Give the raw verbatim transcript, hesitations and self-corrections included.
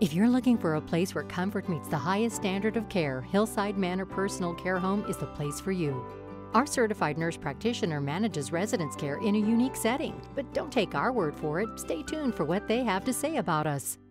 If you're looking for a place where comfort meets the highest standard of care, Hillside Manor Personal Care Home is the place for you. Our certified nurse practitioner manages residence care in a unique setting. But don't take our word for it. Stay tuned for what they have to say about us.